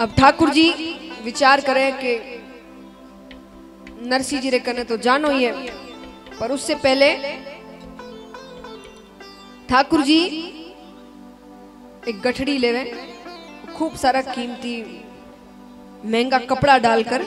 अब ठाकुर जी विचार करें कि नरसिंह जी रे कने तो जानो ही है, पर उससे पहले ठाकुर जी एक गठड़ी लेवे, खूब सारा कीमती महंगा कपड़ा डालकर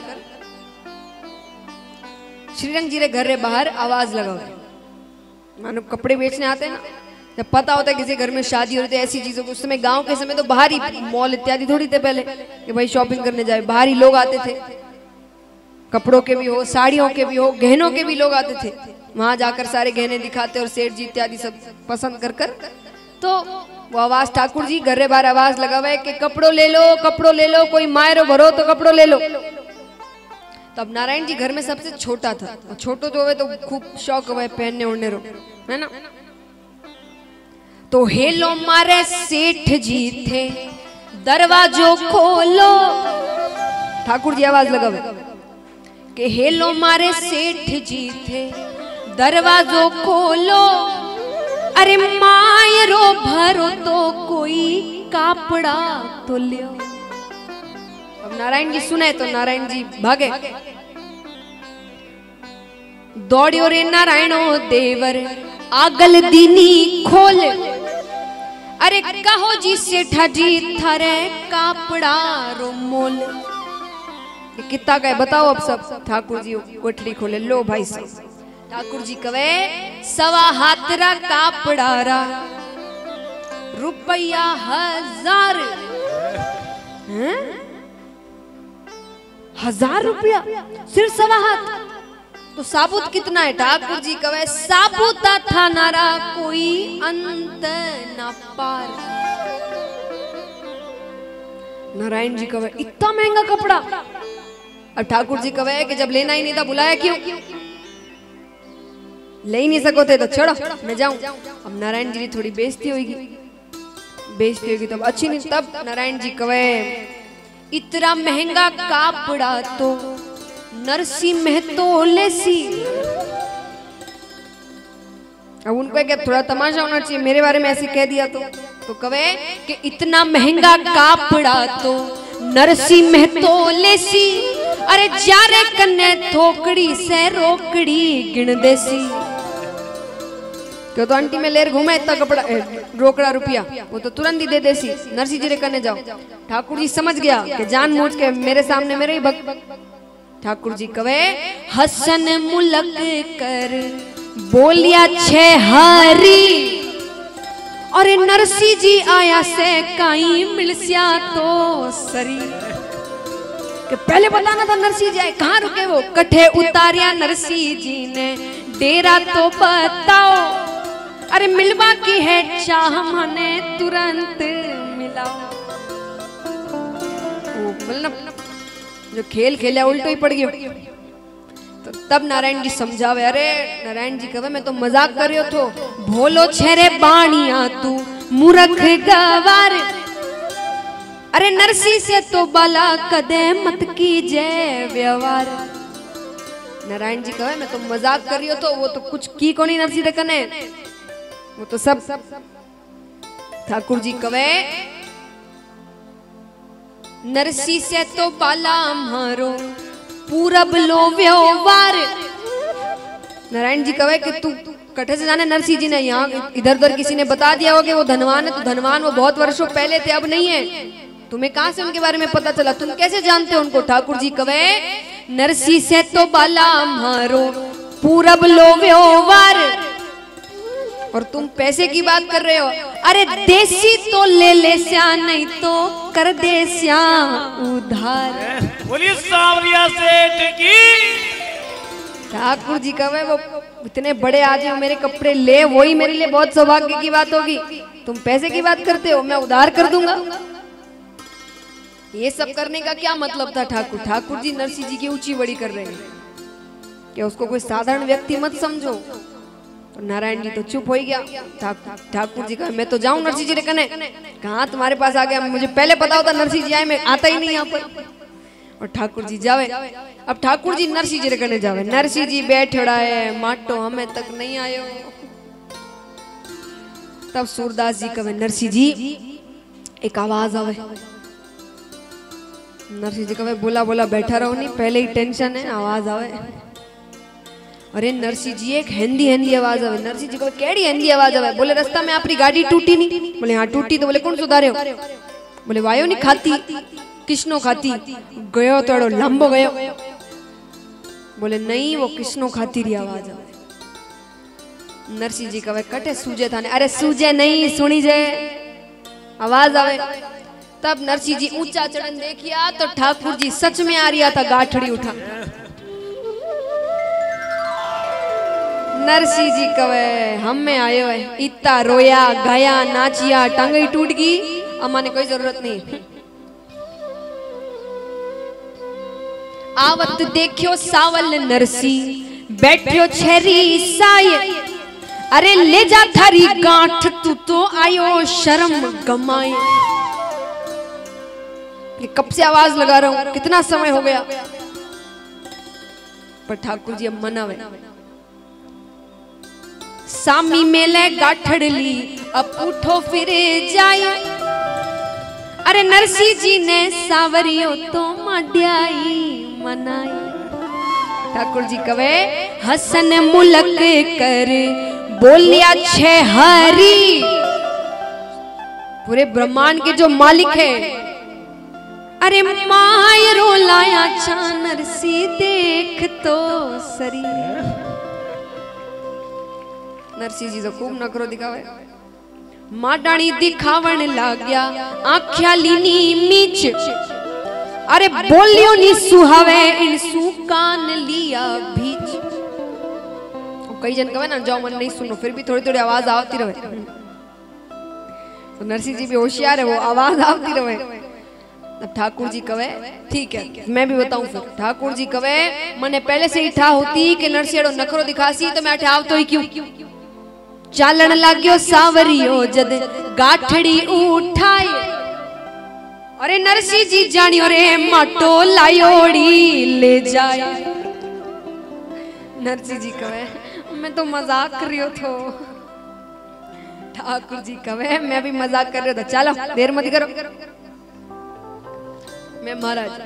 श्रीरंग जी रे घर रे बाहर आवाज लगावे। मानो कपड़े बेचने आते हैं ना, जब पता होता है किसी घर में शादी हो रही है ऐसी चीजों को, उस समय गांव के समय तो बाहर ही मॉल इत्यादि थोड़ी थे पहले कि भाई शॉपिंग करने जाए, बाहर ही लोग आते थे, कपड़ों के भी हो, साड़ियों के भी हो, गहनों के भी लोग आते थे, वहां जाकर सारे गहने दिखाते और सेठ जी इत्यादि सब पसंद कर तो वो आवाज ठाकुर जी घर रे बाहर आवाज लगावे कि कपड़ों ले लो, कपड़ों ले लो, कोई मायरो भरो तो कपड़ों ले लो। तब नारायण जी घर में सबसे छोटा था, छोटो तो हुए तो खूब शौक हुआ पहनने ओढ़ने रो, है ना। तो हेलो मारे सेठ जी थे दरवाजो खोलो, ठाकुर जी आवाज लगावे कि हेलो मारे सेठ जी थे दरवाजो खोलो, अरे मायरो भरो तो कोई कापड़ा तो लियो। अब नारायण जी सुने तो नारायण जी भागे, दौड़ियो रे नारायणो देवर आगल दीनी खोल, अरे कहो जी सेठा जी थारे कापड़ा रो मोल। कितना का है बताओ अब सब। ठाकुर जी कोठड़ी खोले, लो भाई साहब। ठाकुर जी कवे 1.25 हाथरा कापड़ा रा रुपया 1000, 1000 रुपया सिर्फ 1.25 हाथ, तो साबुत कितना है? ठाकुर जी कवे साबुता था नारा कोई अंत न पार। नारायण जी कवे इतना महंगा कपड़ा। अब ठाकुर जी कवे कि जब लेना ही नहीं था बुलाया क्यों? ले ही नहीं सको थे तो छोड़ो मैं जाऊं। अब नारायण जी की थोड़ी बेइज्जती होगी तब अच्छी नहीं। तब नारायण जी कवे इतना महंगा कापड़ा तो नरसिंह महतो लेसी। अब उनको क्या थोड़ा तमाशा होना चाहिए, मेरे बारे में ऐसे कह दिया तो कवे कि इतना महंगा कापड़ा तो नरसिंह महतो लेसी, अरे जारे कन्ने थोकड़ी से रोकड़ी गिन देसी। क्यों तो आंटी में लेर घूमा इतना कपड़ा रोकड़ा रुपया, वो तो तुरंत ही दे देसी। नरसिंह जी रे कन्ने जाओ। ठाकुर जी समझ गया कि जानबूझ के मेरे सामने मेरे ही भक्त। ठाकुर जी कवे हसन मुलक कर बोलिया छे हरी, और नरसिंह जी आया से काई मिलसिया तो सरी। कि पहले बताना था नरसिंह जी आए, कहाँ रुके वो? कठे उतारिया नरसिंह जी ने डेरा तो बताओ, अरे मिलवा की है चाह मने तुरंत मिलाओ। मतलब जो खेल खेला उल्टो ही पड़ गयो। तो तब नारायण जी समझावे, अरे नारायण जी कहे मैं तो मजाक कर रहे हो तो भोलो छेरे बाणिया तू मूर्ख गवार, अरे नरसिंह से तो बाला कदे मत कीजे व्यवहार। नारायण जी कहे मैं तो मजाक कर रही हो तो वो तो कुछ की को नहीं नरसिंह कने, वो तो सब। ठाकुर जी कहे नरसिंह से तो बाला मारो पूरब लो व्यवहार। नारायण जी कहे कि तू कटे से जाने नरसिंह जी ने यहाँ इधर उधर किसी ने बता दिया हो कि वो धनवान है, तो धनवान वो बहुत वर्षों पहले थे, अब नहीं है। तुम्हें कहां से उनके बारे में पता चला? तुम कैसे जानते हो उनको? ठाकुर जी कहे नरसिंह से तो बाला मारो पूरब लो व्यवहार, और तुम पैसे की बात कर रहे हो। अरे देसी तो ले ले श्या, नहीं तो कर दे श्या उधार। बोलिए सांवरिया सेठ की। ठाकुर जी कहे वो इतने बड़े आदमी हो, मेरे कपड़े ले, वही मेरे लिए बहुत सौभाग्य की बात होगी। तुम पैसे की बात करते हो, मैं उधार कर दूंगा। ये सब करने का क्या मतलब था? ठाकुर जी नरसिंह जी की ऊंची बड़ी कर रहे हैं कि उसको कोई साधारण व्यक्ति मत समझो। तो नारायण जी तो चुप हो गया। ठाकुर जी कहा मैं तो जाऊं नरसिंह जी रे कने। कहाँ तुम्हारे पास आ गया? मुझे पहले पता होता नरसिंह जी आए, मैं आता ही नहीं यहाँ पर। और ठाकुर जी जावे। अब ठाकुर जी नरसिंह जी रे कने जावे। नरसिंह जी बैठड़ा है, माटो हमें तक नहीं आयो। तब सूरदास जी कहे नरसिंह जी एक आवाज आवे। नरसिंह जी कहे बोला बोला बैठा रहो नहीं, पहले ही टेंशन है, आवाज आवे। अरे नरसिंह जी एक हिंदी आवाज आवे। नरसिंह जी को केड़ी हिंदी आवाज आवे? बोले रास्ता में आपकी गाड़ी टूटी नहीं? बोले हाँ टूटी। तो बोले कौन सुधारे हो? बोले वायो नहीं खाती, किसनो खाती? गयो तोड़ो लंबो गयो। बोले नहीं वो किसनो खाती रही आवाज आवे। नरसिंह जी कहे कटे सूजे थाने? अरे सूजे नहीं, सुनी जे आवाज आवे। तब नरसिंह जी ऊंचा चढ़न देखिया तो ठाकुर जी सच में आ रिया था गाठड़ी उठा। नरसिंह जी कहे हम में आयो है, इतना रोया गाया नाचिया, टांगई टूट गई, अम्मा कोई जरूरत नहीं। आवत देखियो सावल नरसिंह बैठियो छेरी साय। अरे ले जा थारी गांठ तू तो आयो शर्म गमाए। ये कब से आवाज लगा रहा हूं, कितना समय हो गया, पर ठाकुर जी अब मनावे। सामी मेले गाठड़ ली अब उठो फिर जाए। अरे नरसिंह जी ने सावरियो तो माड्याई मनाई। ठाकुर जी कवे हसन मुलक कर बोलिया छे हरी। पूरे ब्रह्मांड के जो मालिक है, अरे मायरो लाया छा नरसिंह देख तो सरी। नरसिंह जी तो खूब नखरो दिखावे। माडाणी दिखावन लाग्या आख्या लीनी मीच। अरे बोलियो नी सुहावे इन सुकान लिया भीच। कई जन कहे ना जाओ मन नहीं सुनो, फिर भी थोड़ी थोड़ी आवाज आती रहे। तो नरसिंह जी भी होशियार है, वो आवाज आती रहे। अब ठाकुर जी कवे ठीक है मैं भी बताऊं। फिर ठाकुर जी कवे मने पहले से ही ठा होती कि नरसिंह नखरो दिखासी तो मैं ठाव तो ही क्यों। चालन लाग्यो सावरियो जद गाठड़ी उठाए। अरे नरसिंह जी जानियो रे माटो लायोड़ी ले जाए। नरसिंह जी कहे मैं तो मजाक कर रही थो। ठाकुर जी कहे मैं भी मजाक कर रहा था, चलो देर मत करो। मैं महाराज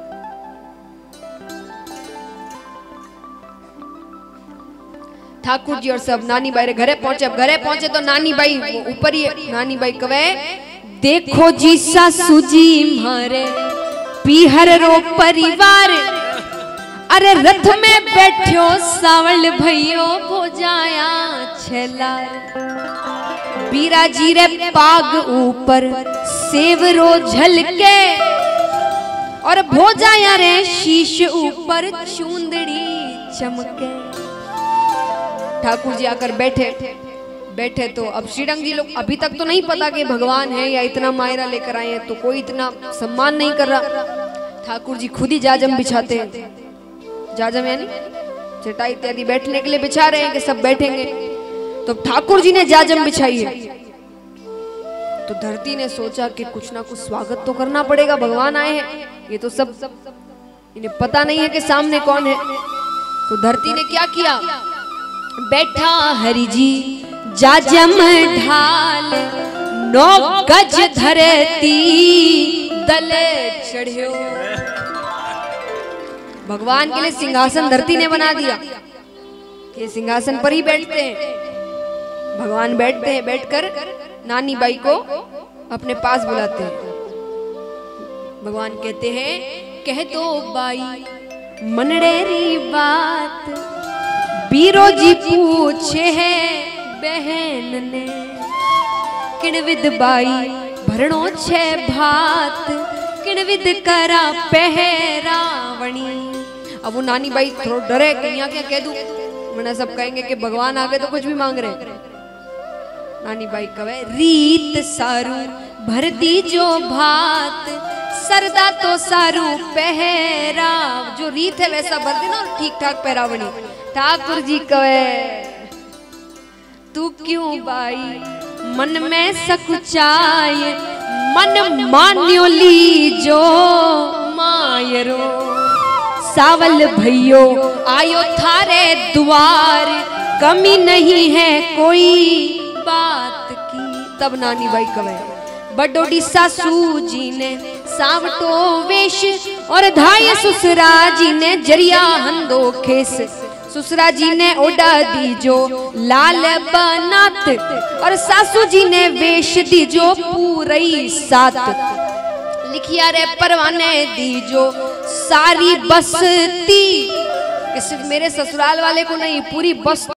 ठाकुर जी और सब नानी बाई रे घरे पहुंचे। अब घरे पहुंचे तो नानी बाई ऊपर ही है। नानी बाई कहे देखो जी सासू जी मारे पीहर रो परिवार। अरे रथ में बैठो सावल भैयो भोजाया छेला। बीरा जी रे पाग ऊपर सेवरो झलके। और भोजाया रे शीश ऊपर चूंदड़ी चमके। ठाकुर जी आकर बैठे तो अब श्रीरंग जी लोग अभी तक तो नहीं पता कि भगवान है या इतना मायरा लेकर आए हैं, तो कोई इतना सम्मान नहीं कर रहा। ठाकुर जी खुद ही जाजम बिछाते हैं। जाजम यानी चटाई इत्यादि बैठने के लिए बिछा रहे हैं कि सब बैठेंगे। तो ठाकुर जी ने जाजम बिछाई है। तो धरती ने सोचा कि कुछ ना कुछ स्वागत तो करना पड़ेगा, भगवान आए हैं। ये तो सब इन्हें पता नहीं है कि सामने कौन है। तो धरती ने क्या किया, बैठा हरि जी जाजम ढाल। 9 गज धरती दले चढ़ियो। भगवान के लिए सिंहासन धरती ने बना दिया कि सिंहासन पर ही बैठते हैं। भगवान बैठते हैं, बैठकर नानी बाई को अपने पास बुलाते हैं। भगवान कहते हैं कह दो बाई मनड़ेरी बात। बीरो जी पूछे है बहन ने किणविद बाई भरणो छे भात। किणविद करा पहरावणी। अब वो नानी बाई थोड़ा डरे कि यहाँ क्या कह दूं, मैंने सब कहेंगे कि भगवान आ गए तो कुछ भी मांग रहे। नानी बाई कहे रीत सारू भर दी जो भात। सरदा तो सारू पहरा। जो रीत है वैसा भर देना और ठीक ठाक पहरावनी। ठाकुर जी कहे तू क्यों बाई मन में सकुचाए। मन मान्यो ली जो मायरो। सावल भैयो आयो थारे द्वार। कमी नहीं है कोई बात की। तब नानी बाई कहे बडोडी सासू जी ने सावटो वेश और धाय ससुरा जी ने जरिया हंदो खेस। ससुरा जी ने ओडा दीजो लाल बनात और सासू जी ने वेश दीजो पूरी सात। लिखिया रे परवाने दीजो सारी बस्ती, कि सिर्फ मेरे ससुराल वाले को नहीं पूरी बस्ती